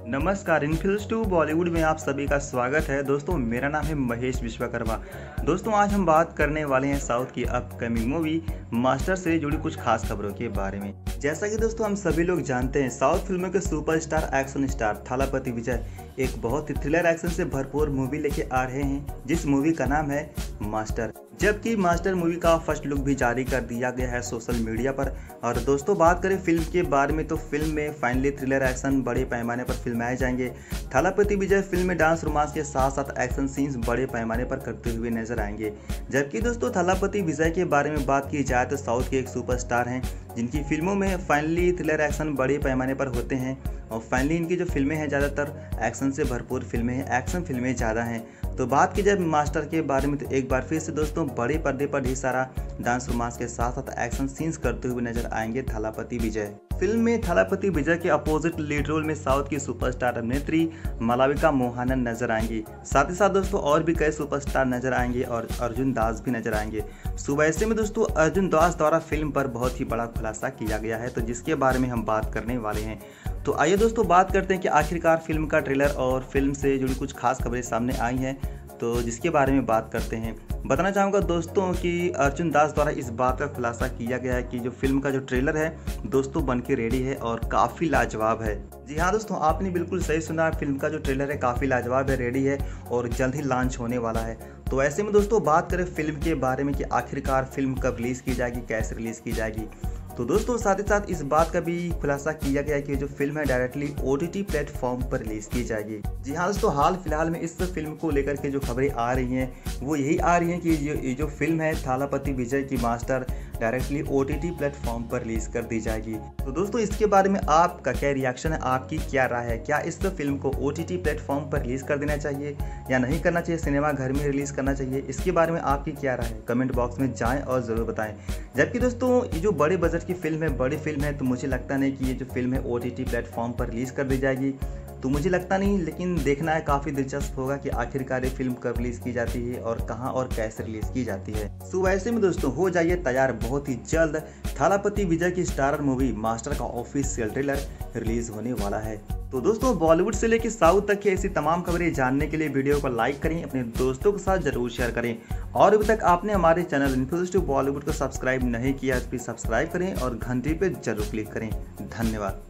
नमस्कार, इनफिल्स टू बॉलीवुड में आप सभी का स्वागत है। दोस्तों, मेरा नाम है महेश विश्वकर्मा। दोस्तों, आज हम बात करने वाले हैं साउथ की अपकमिंग मूवी मास्टर से जुड़ी कुछ खास खबरों के बारे में। जैसा कि दोस्तों हम सभी लोग जानते हैं, साउथ फिल्मों के superstar action star Thalapathy Vijay एक बहुत ही थ्रिलर एक्शन से भरपूर मूवी लेके आ रहे हैं, जिस मूवी का नाम है मास्टर। जबकि मास्टर मूवी का फर्स्ट लुक भी जारी कर दिया गया है सोशल मीडिया पर। और दोस्तों, बात करें फिल्म के बारे में तो फिल्म में फाइनली थ्रिलर एक्शन बड़े पैमाने पर फिल्माए जाएंगे। थालापति विजय फिल्म में डांस रोमांस के साथ साथ एक्शन सीन्स बड़े पैमाने पर करते हुए नजर आएंगे। जबकि दोस्तों, थालापति विजय के बारे में बात की जाए तो साउथ के एक सुपरस्टार हैं, जिनकी फिल्मों में फाइनली थ्रिलर एक्शन बड़े पैमाने पर होते हैं। और फाइनली इनकी जो फिल्में हैं ज़्यादातर एक्शन से भरपूर फिल्में हैं, एक्शन फिल्में ज़्यादा हैं। तो बात की जाए मास्टर के बारे में तो एक बार फिर से दोस्तों बड़े पर्दे पर ढेर सारा डांस रोमांस के साथ साथ एक्शन सीन्स करते हुए नजर आएंगे थालापति विजय। फिल्म में थालापति विजय के अपोजिट लीड रोल में साउथ की सुपरस्टार अभिनेत्री मालविका मोहनन नजर आएंगी। साथ ही साथ दोस्तों और भी कई सुपरस्टार नजर आएंगे और अर्जुन दास भी नजर आएंगे। सुबह ऐसे में दोस्तों अर्जुन दास द्वारा फिल्म पर बहुत ही बड़ा खुलासा किया गया है, तो जिसके बारे में हम बात करने वाले हैं। तो आइए दोस्तों बात करते हैं कि आखिरकार फिल्म का ट्रेलर और फिल्म से जुड़ी कुछ खास खबरें सामने आई हैं, तो जिसके बारे में बात करते हैं। बताना चाहूँगा दोस्तों कि अर्जुन दास द्वारा इस बात का खुलासा किया गया है कि जो फिल्म का जो ट्रेलर है दोस्तों बन के रेडी है और काफ़ी लाजवाब है। जी हाँ दोस्तों, आपने बिल्कुल सही सुना, फिल्म का जो ट्रेलर है काफ़ी लाजवाब है, रेडी है और जल्द ही लॉन्च होने वाला है। तो ऐसे में दोस्तों बात करें फिल्म के बारे में कि आखिरकार फिल्म कब रिलीज़ की जाएगी, कैसे रिलीज़ की जाएगी, तो दोस्तों साथ ही साथ इस बात का भी खुलासा किया गया है कि जो फिल्म है डायरेक्टली OTT प्लेटफॉर्म पर रिलीज की जाएगी। जी हाँ दोस्तों, हाल फिलहाल में इस फिल्म को लेकर के जो खबरें आ रही हैं वो यही आ रही हैं कि ये जो फिल्म है थालापति विजय की मास्टर डायरेक्टली OTT प्लेटफॉर्म पर रिलीज कर दी जाएगी। तो दोस्तों इसके बारे में आपका क्या रिएक्शन है, आपकी क्या राय है? क्या इस फिल्म को OTT प्लेटफॉर्म पर रिलीज कर देना चाहिए या नहीं करना चाहिए, सिनेमा घर में रिलीज करना चाहिए? इसके बारे में आपकी क्या राय है? कमेंट बॉक्स में जाएं और ज़रूर बताएं। जबकि दोस्तों ये जो बड़े बजट की फिल्म है, बड़ी फिल्म है, तो मुझे लगता नहीं कि ये जो फिल्म है OTT प्लेटफॉर्म पर रिलीज कर दी जाएगी, तो मुझे लगता नहीं। लेकिन देखना है, काफ़ी दिलचस्प होगा कि आखिरकार ये फिल्म कब रिलीज़ की जाती है और कहां और कैसे रिलीज़ की जाती है। सो वैसे में दोस्तों हो जाइए तैयार, बहुत ही जल्द थालापति विजय की स्टारर मूवी मास्टर का ऑफिशियल ट्रेलर रिलीज होने वाला है। तो दोस्तों बॉलीवुड से लेकर साउथ तक की ऐसी तमाम खबरें जानने के लिए वीडियो को लाइक करें, अपने दोस्तों के साथ जरूर शेयर करें। और अभी तक आपने हमारे चैनल इनफिल्स टू बॉलीवुड को सब्सक्राइब नहीं किया तो प्लीज सब्सक्राइब करें और घंटी पे जरूर क्लिक करें। धन्यवाद।